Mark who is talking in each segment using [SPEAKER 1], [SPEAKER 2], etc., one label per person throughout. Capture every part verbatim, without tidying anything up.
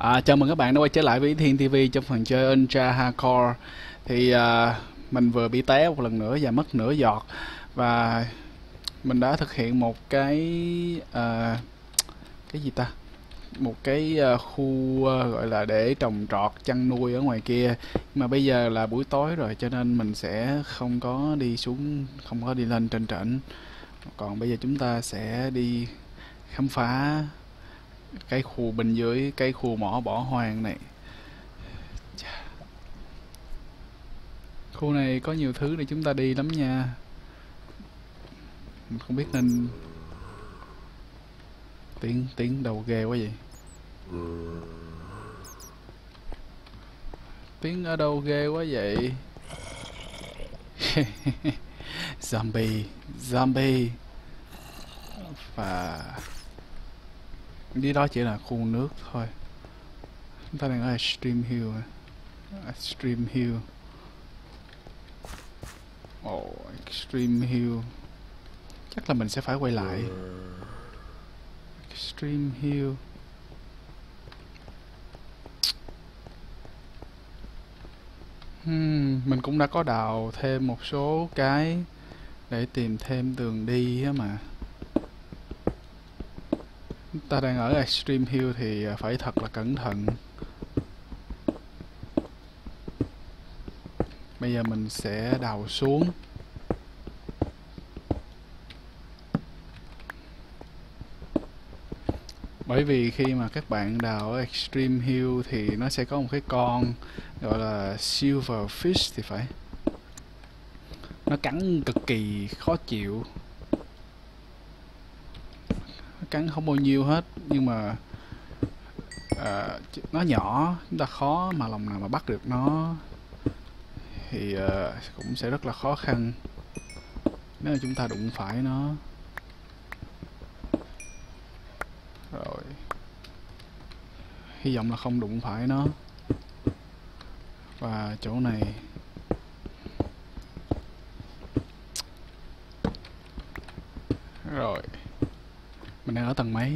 [SPEAKER 1] À, chào mừng các bạn đã quay trở lại với Thiên ti vi trong phần chơi Ultra Hardcore. Thì à, mình vừa bị té một lần nữa và mất nửa giọt. Và mình đã thực hiện một cái à, cái gì ta? Một cái à, khu à, gọi là để trồng trọt chăn nuôi ở ngoài kia. Mà bây giờ là buổi tối rồi cho nên mình sẽ không có đi xuống, không có đi lên trên trển. Còn bây giờ chúng ta sẽ đi khám phá cái khu bên dưới, cái khu mỏ bỏ hoang này. Khu này có nhiều thứ để chúng ta đi lắm nha. Mình không biết nên tiếng tiếng đầu ghê quá vậy. Tiếng ở đâu ghê quá vậy? Zombie, zombie. Và đi đó chỉ là khu nước thôi. Chúng ta đang ở Extreme Hill. Extreme Hill. Oh, Extreme Hill. Chắc là mình sẽ phải quay lại. Extreme Hill. Hmm, mình cũng đã có đào thêm một số cái để tìm thêm đường đi á mà. Ta đang ở Extreme Hill thì phải thật là cẩn thận. Bây giờ mình sẽ đào xuống. Bởi vì khi mà các bạn đào ở Extreme Hill thì nó sẽ có một cái con gọi là Silverfish thì phải. Nó cắn cực kỳ khó chịu. Nó cắn không bao nhiêu hết, nhưng mà à, nó nhỏ, chúng ta khó mà lòng nào mà bắt được nó thì à, cũng sẽ rất là khó khăn nếu mà chúng ta đụng phải nó. Rồi, hy vọng là không đụng phải nó. Và chỗ này rồi, mình đang ở tầng mấy?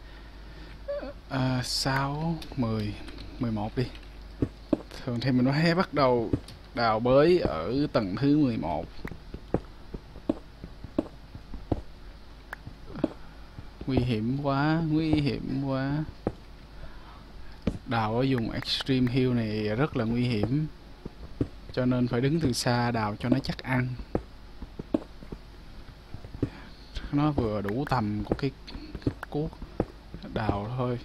[SPEAKER 1] À, sáu, mười, mười một đi. Thường thì mình hay bắt đầu đào bới ở tầng thứ mười một. Nguy hiểm quá, nguy hiểm quá. Đào ở vùng Extreme Hill này rất là nguy hiểm, cho nên phải đứng từ xa đào cho nó chắc ăn. Nó vừa đủ tầm của cái cuốc đào thôi.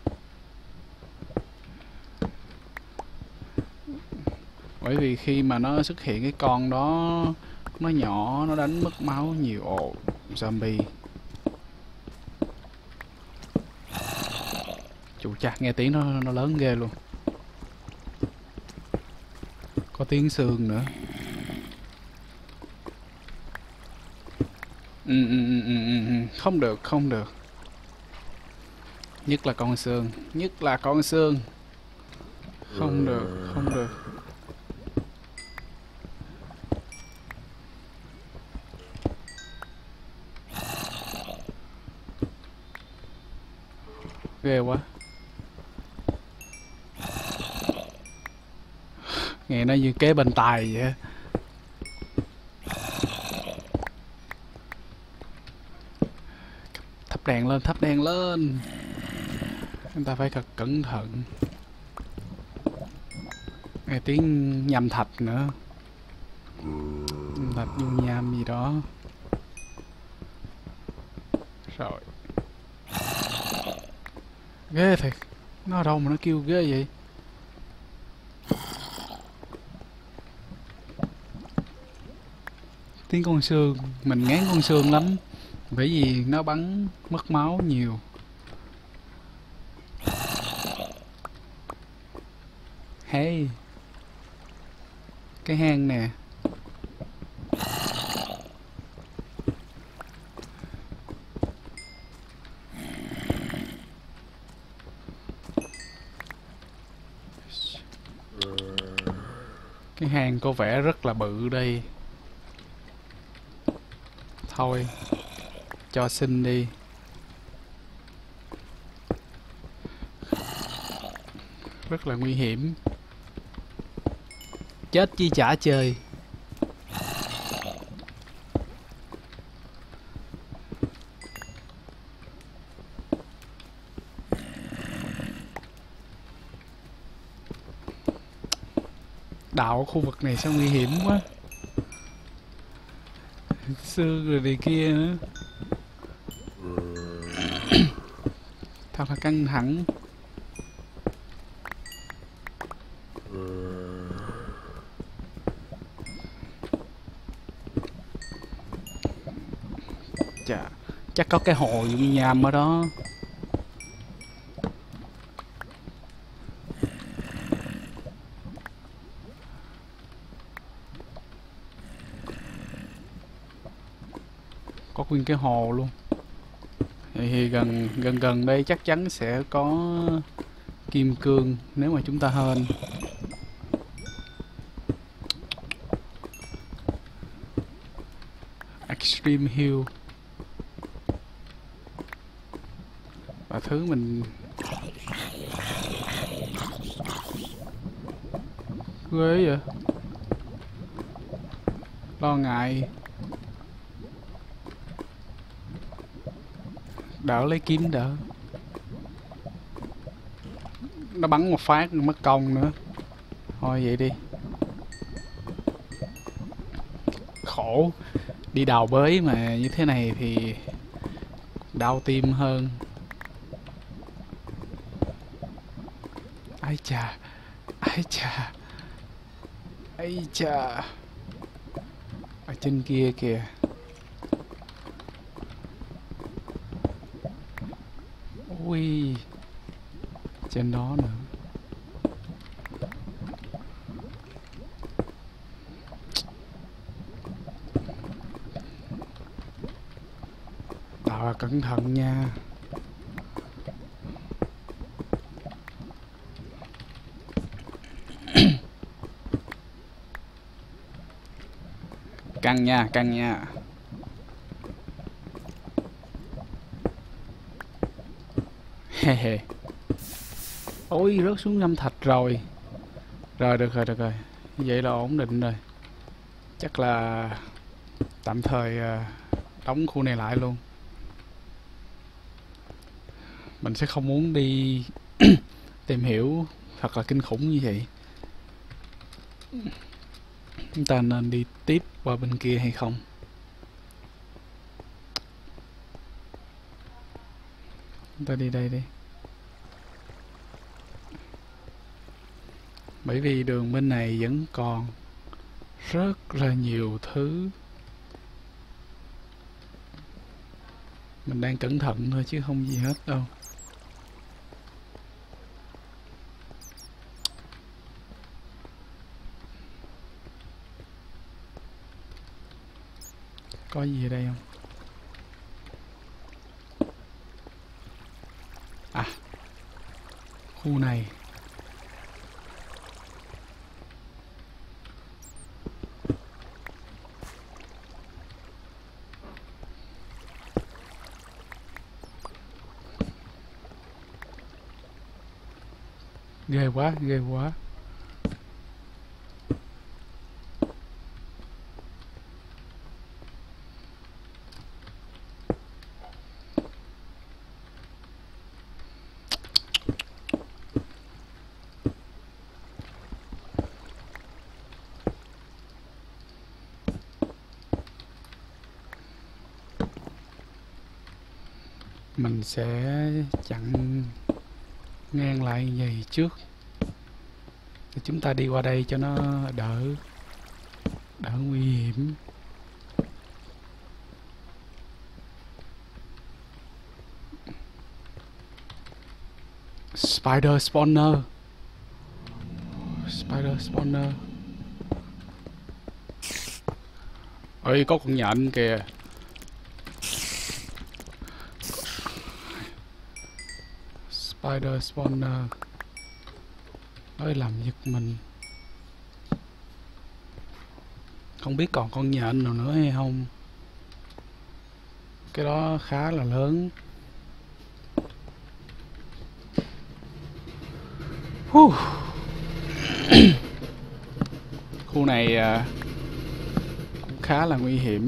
[SPEAKER 1] Bởi vì khi mà nó xuất hiện cái con đó, nó nhỏ, nó đánh mất máu nhiều. Ồ, zombie. Chủ cha, nghe tiếng nó nó lớn ghê luôn. Có tiếng xương nữa. Ừ, ừ, ừ, ừ, ừ. Không được, không được. Nhất là con xương, nhất là con xương. Không được, không được. Ghê quá. Nghe nó như kế bên tai vậy. Thắp đèn lên, thắp đèn lên. Chúng ta phải thật cẩn thận. Nghe tiếng nhâm thạch nữa. Nhâm thạch dung nham gì đó. Rồi. Ghê thiệt. Nó ở đâu mà nó kêu ghê vậy? Tiếng con xương. Mình ngán con xương lắm, bởi vì nó bắn mất máu nhiều. Hey, cái hang nè. Cái hang có vẻ rất là bự đây. Thôi, cho xin đi. Rất là nguy hiểm. Chết chi chả chơi. Đạo khu vực này sao nguy hiểm quá. Xương rồi này kia nữa. Thật là căng thẳng. Chà, chắc có cái hồ dung nham ở đó. Có nguyên cái hồ luôn. Thì gần gần gần đây chắc chắn sẽ có kim cương nếu mà chúng ta hên. Extreme Hill. Và thứ mình ghê vậy. Lo ngại. Đỡ lấy kiếm đỡ. Nó bắn một phát mất công nữa. Thôi vậy đi. Khổ. Đi đào bới mà như thế này thì đau tim hơn. Ai chà. Ai chà. Ai chà. Ở trên kia kìa. Ui. Trên đó nữa. Tạo cẩn thận nha. Căng nha, căng nha. Hehe. Ôi, rớt xuống ngâm thạch rồi. Rồi, được rồi, được rồi. Vậy là ổn định rồi. Chắc là tạm thời đóng khu này lại luôn. Mình sẽ không muốn đi tìm hiểu thật là kinh khủng như vậy. Chúng ta nên đi tiếp qua bên kia hay không? Chúng ta đi đây đi. Bởi vì đường bên này vẫn còn rất là nhiều thứ. Mình đang cẩn thận thôi chứ không gì hết đâu. Có gì ở đây không? À, khu này. Ghê quá, ghê quá. Mình sẽ chặn ngang lại vậy trước. Thì chúng ta đi qua đây cho nó đỡ đỡ nguy hiểm. Spider spawner. Spider spawner. Ơi, có con nhện kìa. Spider spawner. Ơi, làm giật mình. Không biết còn con nhện nào nữa hay không. Cái đó khá là lớn. Huh. Khu này uh, cũng khá là nguy hiểm.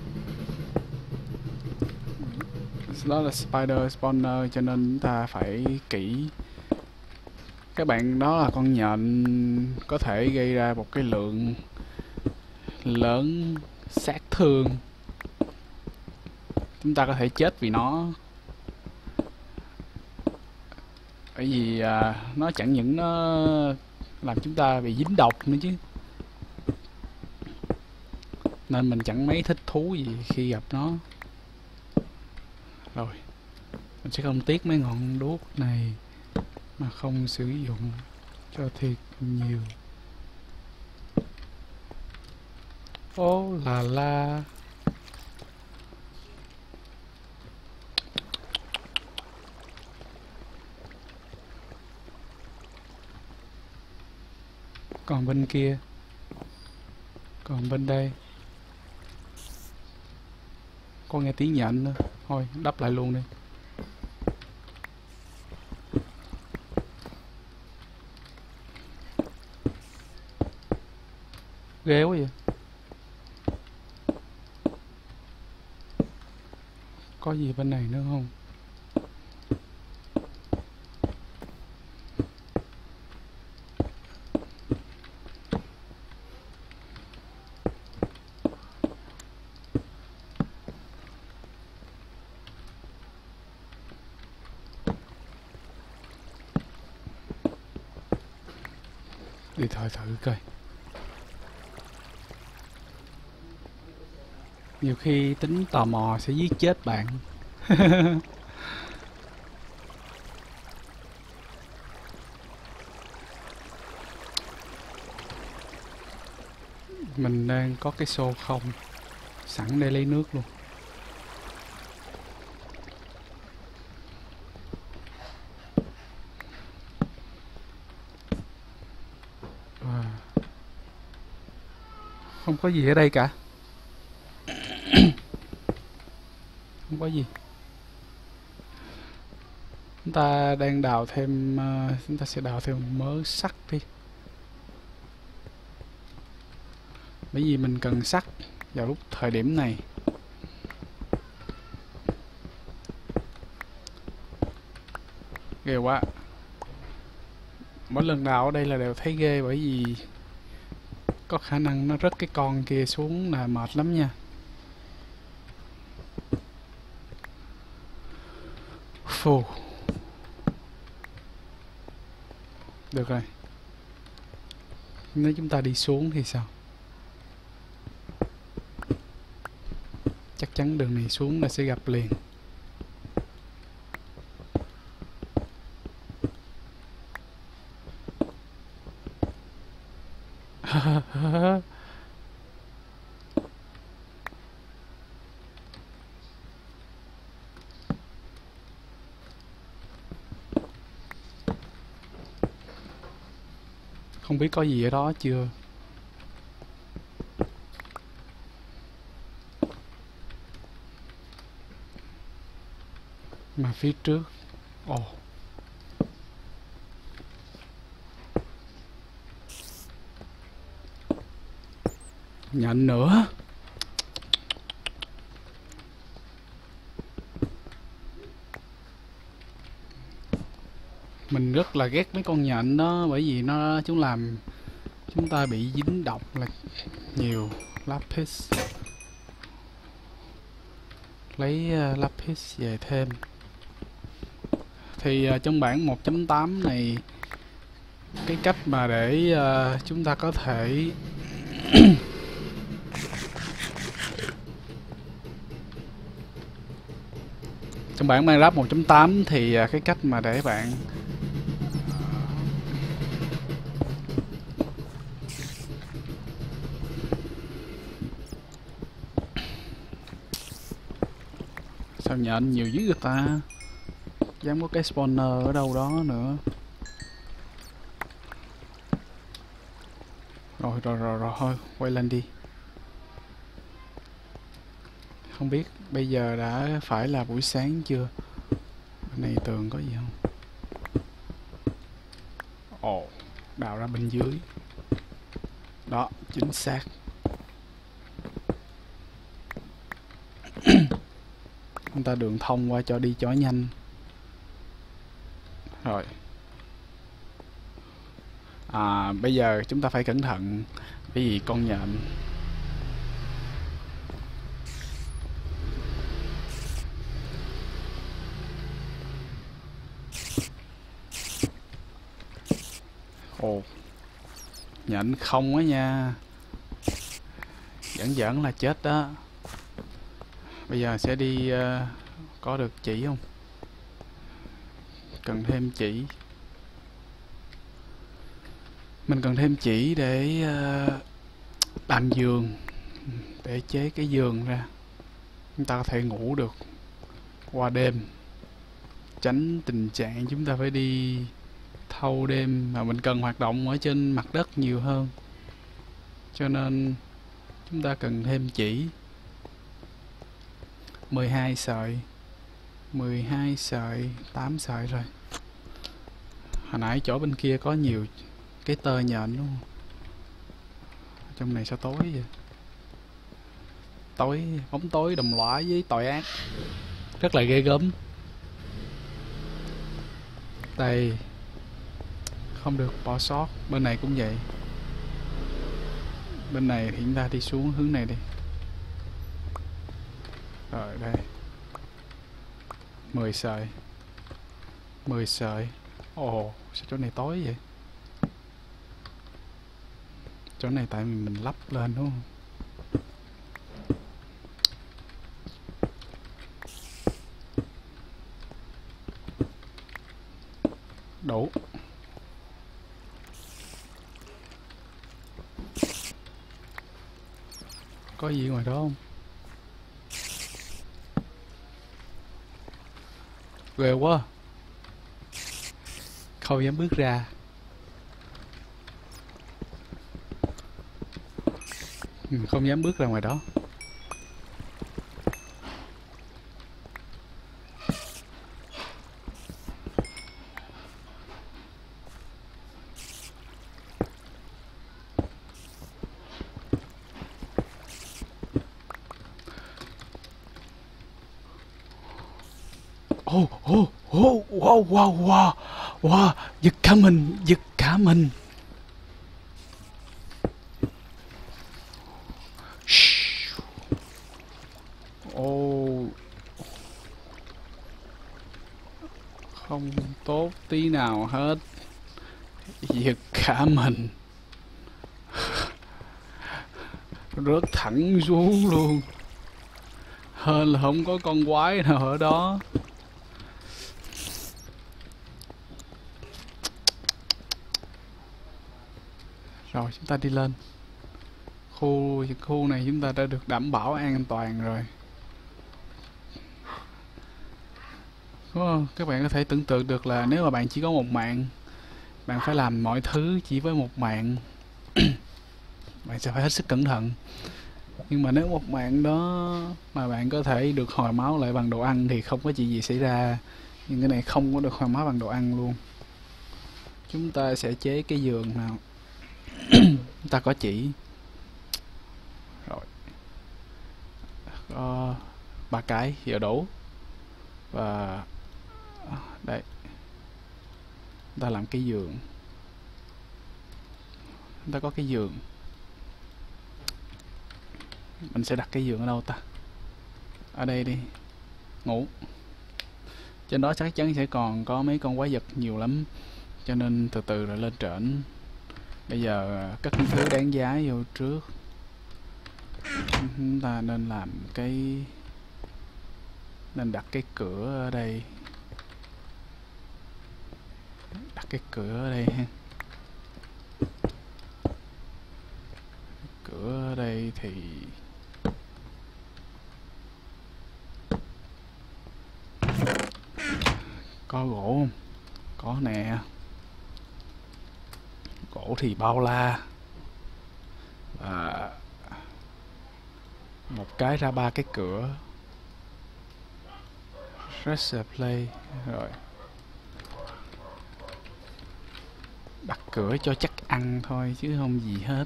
[SPEAKER 1] Đó là spider spawner cho nên chúng ta phải kỹ. Các bạn, đó là con nhện có thể gây ra một cái lượng lớn sát thương. Chúng ta có thể chết vì nó. Bởi vì à, nó chẳng những nó làm chúng ta bị dính độc nữa chứ. Nên mình chẳng mấy thích thú gì khi gặp nó. Rồi, mình sẽ không tiếc mấy ngọn đuốc này mà không sử dụng cho thiệt nhiều. Ô là la. Còn bên kia, còn bên đây có nghe tiếng nhện nữa. Thôi đắp lại luôn đi. Ghê quá vậy. Có gì bên này nữa không? Đi thử thử coi. Nhiều khi tính tò mò sẽ giết chết bạn. Mình đang có cái xô không, sẵn để lấy nước luôn. À, không có gì ở đây cả. Không có gì. Chúng ta đang đào thêm uh, chúng ta sẽ đào thêm mớ sắt đi. Bởi vì mình cần sắt vào lúc thời điểm này. Ghê quá. Mỗi lần đào ở đây là đều thấy ghê, bởi vì có khả năng nó rớt cái con kia xuống là mệt lắm nha. Phù. Được rồi. Nếu chúng ta đi xuống thì sao? Chắc chắn đường này xuống là sẽ gặp liền. Không biết có gì ở đó chưa? Mà phía trước, ồ, oh. Nhện nữa. Mình rất là ghét mấy con nhện đó, bởi vì nó chúng làm chúng ta bị dính độc là nhiều. Lapis, lấy uh, lapis về thêm. Thì uh, trong bản một chấm tám này, cái cách mà để uh, chúng ta có thể trong bản Minecraft một chấm tám thì uh, cái cách mà để bạn sao nhện nhiều dữ người ta. Dám có cái spawner ở đâu đó nữa. Rồi rồi rồi rồi thôi, quay lên đi. Không biết bây giờ đã phải là buổi sáng chưa? Bên này tường có gì không? Ồ, đào ra bên dưới. Đó, chính xác. Chúng ta đường thông qua cho đi cho nhanh. Rồi. À, bây giờ chúng ta phải cẩn thận bởi vì con nhện. Ồ, nhện không á nha. Giỡn giỡn là chết đó. Bây giờ sẽ đi uh, có được chỉ không? Cần thêm chỉ. Mình cần thêm chỉ để uh, làm giường, để chế cái giường ra. Chúng ta có thể ngủ được qua đêm, tránh tình trạng chúng ta phải đi thâu đêm, mà mình cần hoạt động ở trên mặt đất nhiều hơn, cho nên chúng ta cần thêm chỉ. Mười hai sợi, mười hai sợi, tám sợi rồi. Hồi nãy chỗ bên kia có nhiều cái tơ nhện đúng không? Trong này sao tối vậy? Tối, bóng tối đồng lõa với tội ác, rất là ghê gớm. Đây, không được bỏ sót. Bên này cũng vậy. Bên này thì chúng ta đi xuống hướng này đi. Rồi đây, mười sợi, mười sợi. Ồ, sao chỗ này tối vậy? Chỗ này tại vì mình lắp lên đúng không? Đủ. Có gì ngoài đó không? Ghê quá. Không dám bước ra. Ừ, không dám bước ra ngoài đó. Oh, oh, oh, wow, wow, wow, wow, giật cả mình, giật cả mình. Oh, không tốt tí nào hết, giật cả mình, rớt thẳng xuống luôn. Hên là không có con quái nào ở đó. Rồi chúng ta đi lên. Khu khu này chúng ta đã được đảm bảo an toàn rồi. Các bạn có thể tưởng tượng được là nếu mà bạn chỉ có một mạng, bạn phải làm mọi thứ chỉ với một mạng. Bạn sẽ phải hết sức cẩn thận. Nhưng mà nếu một mạng đó mà bạn có thể được hồi máu lại bằng đồ ăn thì không có chuyện gì xảy ra. Nhưng cái này không có được hồi máu bằng đồ ăn luôn. Chúng ta sẽ chế cái giường nào. Chúng ta có chỉ. Rồi. Có ba cái giờ đủ. Và đây, chúng ta làm cái giường. Chúng ta có cái giường. Mình sẽ đặt cái giường ở đâu ta? Ở đây đi. Ngủ. Trên đó chắc chắn sẽ còn có mấy con quái vật nhiều lắm, cho nên từ từ rồi lên trển. Bây giờ cất những thứ đáng giá vô trước. Chúng ta nên làm cái, nên đặt cái cửa ở đây. Đặt cái cửa ở đây ha. Cửa ở đây thì có gỗ không? Có nè. Gỗ thì bao la. Và một cái ra ba cái cửa. Press play. Rồi. Đặt cửa cho chắc ăn thôi chứ không gì hết.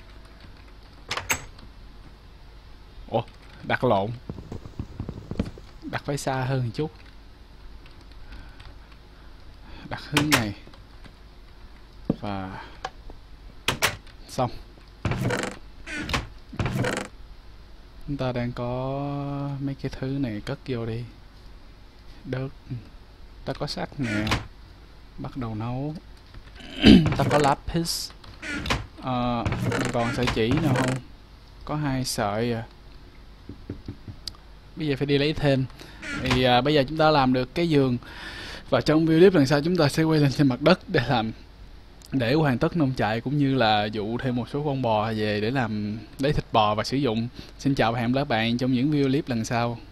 [SPEAKER 1] Ủa, đặt lộn. Đặt phải xa hơn một chút. Đặt hướng này. Và xong. Chúng ta đang có mấy cái thứ này cất vô đi. Đất. Ta có sắt nè. Bắt đầu nấu. Ta có lapis. Ờ, còn sợi chỉ nào không? Có hai sợi à. Bây giờ phải đi lấy thêm. Thì à, bây giờ chúng ta làm được cái giường. Và trong video clip lần sau chúng ta sẽ quay lên trên mặt đất để làm để hoàn tất nông trại, cũng như là dụ thêm một số con bò về để làm lấy thịt bò và sử dụng. Xin chào và hẹn gặp lại các bạn trong những video clip lần sau.